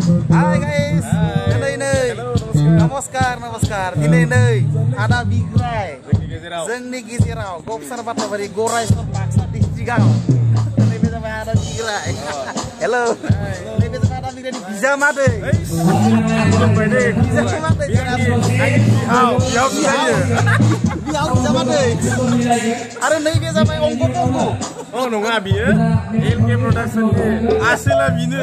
Hai guys, namaskar. Ini ada Bigrai, Zengni Gizirau, Gopsar Bataveri, Gorai Paksa di Jigal. Ini sama ada Bigrai. Hello. Ini sama ada Bigrai di Pijama deh. Pijama deh. Pijama deh. Ada nih biasa main ongko-ongko. Oh nunggu abi ya, LK Production asli lah bini.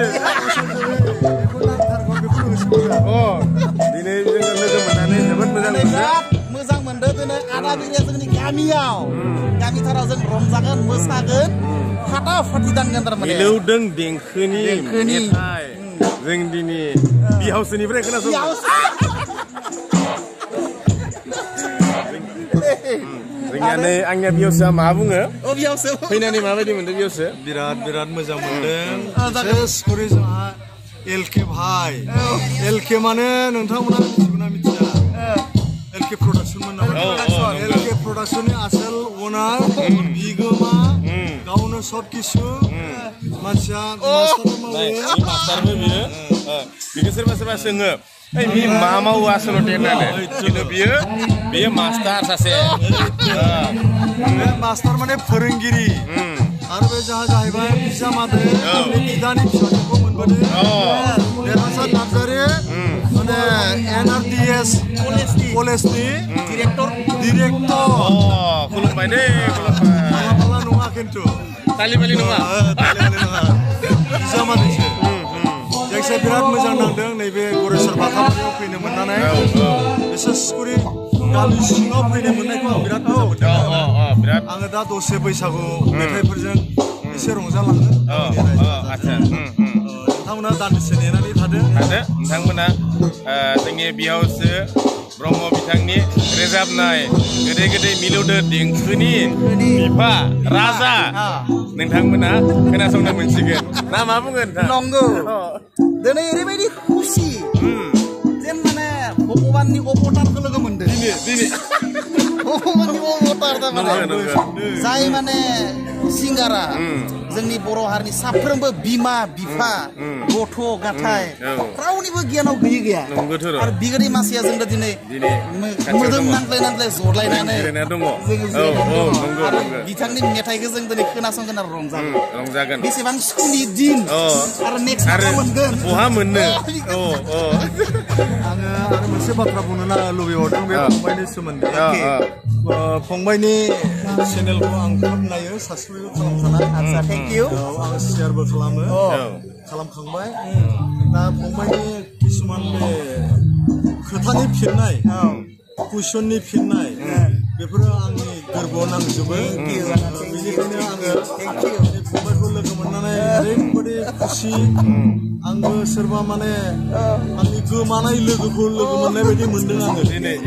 Oh, ini juga lebih menarik, dapat Mezang mende tuh ada bini seni kami yau, kami cara zeng romzakan mesakan, kata fatidan kan termene. Ilu deng dengkeni, metai, zeng dini, bihaus ini berapa kena semua. Ringane angnya biasa mabu nggak? Oh biasa. Pina nih mabu di mana biasa? बिराद मोजां मोनदों सेस जोंहा LK भाई LK माने नोंथांमोना मिथिगौना मिथिया LK प्रडाक्शनमोन नामा एलके प्रडाक्शननि आसोल ओनार बिगोमा गावनो सब किसु मानसिया मास्टारबो बियो बिखौ सोरबा सोङो बे मा मावो आसलथे होननानै खिन्थु बियो मास्टार सासे मास्टार माने फोरोंगिरि आरो बे जाहा जाहैबाय बिजामादै बिदानि फिसाजोखौ मोनबोदों देरहासार नार्जारि माने NRDS कलेजनि डिरेक्टर खुलुमबाय दे खुलुमबाय माला नङा खिन्थु तालिबालि नङा बिजामादैसो जायखिजाया बिराद मोजां नांदों नैबे गरेस्वर बाथाबारियाव फैनो मोननानै बिसेस करि गामि सिङाव फैनो मोननायखौ आं बिराद मोजां मोनदों आङो दा दसे बैसागु मेथाइफोरजों एसे रंजालांगोन नोंथांमोना दान्दिसे नेनानै थादो नोंथांमोना जोंनि बिहावसो ब्रह्म बिथांनि रोजाबनाय गोदै मिलौदो देंखोनि बिफा राजा नोंथांमोना खोनासंनो मोनसिगोन ना मा बुंगोन नंगौ दिनै ओरैबायदि खुसि जेन माने भगबाननि अबतारखौ लोगो मोनदों भगबाननि अबतार थारमाने जाय माने सिंगारा जोंनि बर' हारिनि साफ्रोमबो बिमा बिफा गथ' गथाय रावनिबो गियानाव गैयै गैया आरो बिगोरै मानसिया जों दिनै मोदोम नांज्लाय जलायनानै आरो बिथांनि मेथाइखौ जों दिनै खोनासंगोन आरो रंजागोन बेसेबां सुखुनि दिन आरो नेक्स्ट मा मोनगोन बहा मोननो आङो आरो मोनसे बाथ्रा बुंनो लुबैहरदों बे फंबायनि सोमोन्दै फंबायनि चेनेलखौ आं खोब नायो साबस्क्राइब खालामखानाय थेंक इउ आं शेयारबो खालामखांबाय दा फंबायनि किसुमान बे खोथानि फिननाय कुइसननि फिननाय बेफोरो आंनि गोरबोआव नांजोबो बेनिखायनो आङो फंबायखौ लोगो मोननानै ओरैबायदि खुसि आंबो सोरबा माने आंनि गोमानाय लोगोखौ लोगो मोननाय बायदि मोनदों आङो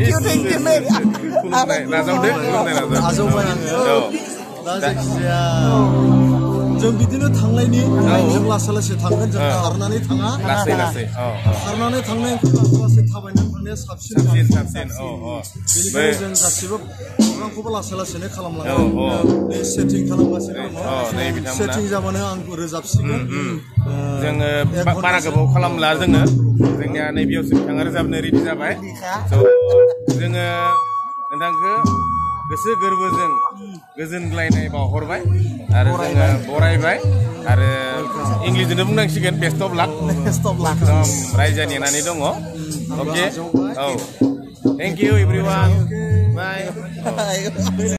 आजावबाय आङो दा जायखिजाया जों बिदिनो थांनायनि जों लासै थांगोन जों खारनानै थाङा खारनानै थांनायनिख्रुइ लासै थाबायनानै थांनाया साबसिन बेनिखायनो जों गासिबो प्रग्रामखौबो लासैनो खालामलांगोन सेटिं खालामगासिनो दङ सेटिं जाबानो आं रोजाबसिगोन जोङो बारा गोबाव खालामला जोंनिया नैबेयावसो बिथाङा रोजाबनो रेडि जाबाय जोङो नोंथांखौ गोसो गोरबोजों गोजोनग्लायनाय बावहरबाय आरो जोङो बरायबाय आरो इंलिसजोंनो बुंनांसिगोन बेस्ट अफ लाक एकदम रायजो नेनानै दङ अके औ थेंक इउ एभ्रिवान बाय